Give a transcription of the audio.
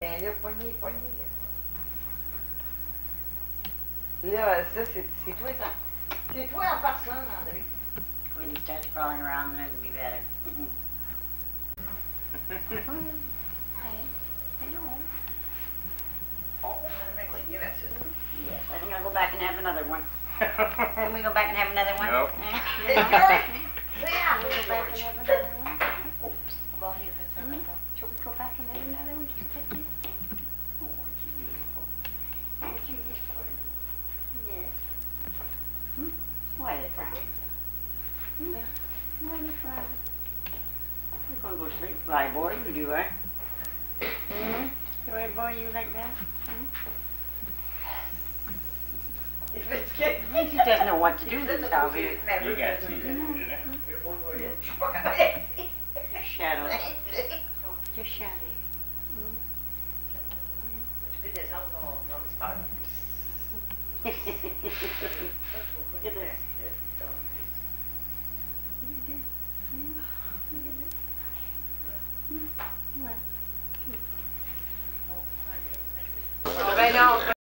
Là, pogné. Là, ça, c'est toi, ça. C'est toi en personne, André. When he starts crawling around, then it'll be better. Hi. Hello. Oh, yes, I think I'll go back and have another one. Can we go back and have another one? Nope. C'est No? toi. Can we go back and have another one? Oops. Well, you put some Shall we go back and have another one? Just like this? Oh, aren't you beautiful? Aren't you beautiful? Yes. Why the frown? Why the frown? You're gonna go sleep, fly boy. You do, right? Right, boy, you like that? Il fait ce qu'il He doesn't know what to do with himself here. You can't see that, you know? Je suis pas capable. Just shadow. Just shadow. Tu peux descendre dans l'espace. Look at this. Ben non.